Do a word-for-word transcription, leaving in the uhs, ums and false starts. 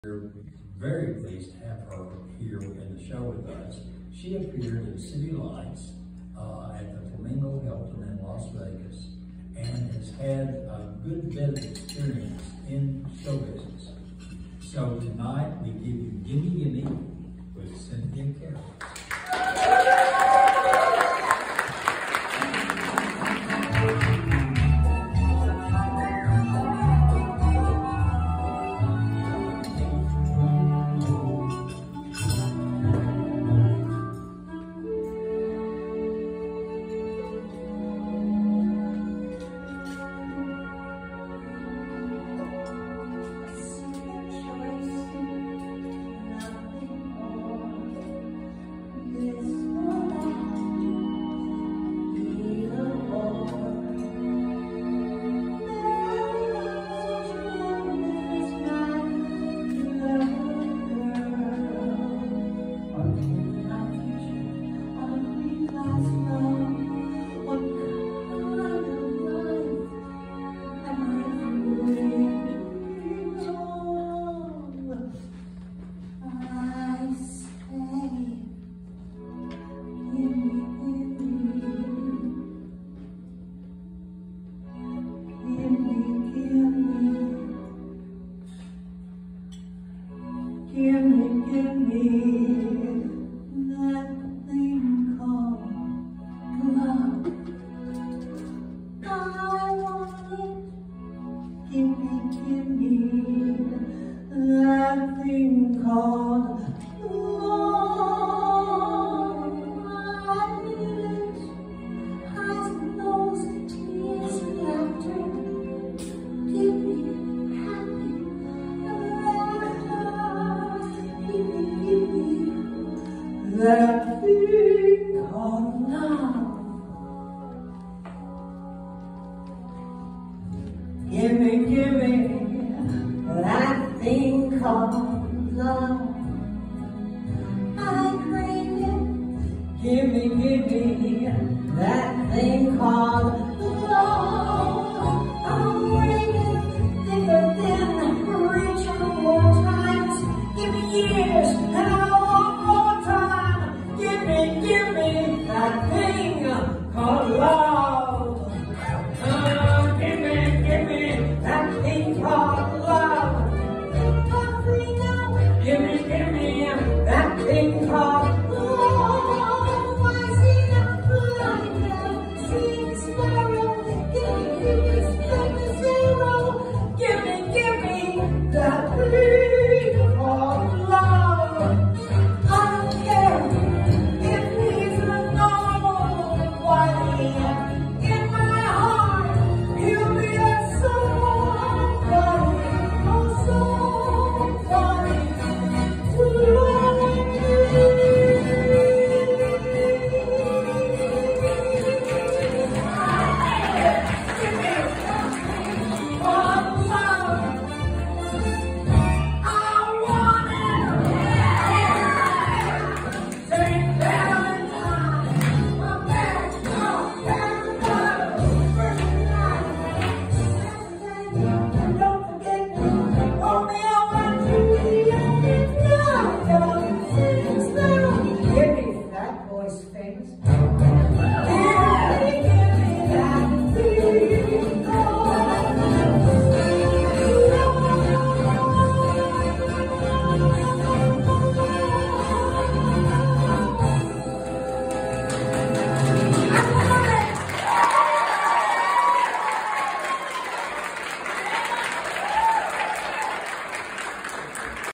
We're very pleased to have her here in the show with us. She appeared in City Lights uh, at the Flamingo Hilton in Las Vegas and has had a good bit of experience in show business. So tonight we give you Gimme Gimme with Cynthia Carroll. Give me, give me that thing called love. I want it. Give me, give me that thing called love. I need it. Eyes and nose, tears and laughter. Give me happy. That thing called love. Give me, give me that thing called love. I crave it. Give me, give me that thing called love. I'm ringing thicker than richer more times. Give me years and I give me that thing called love. Uh, give me, give me that thing called love. Give me, give me that thing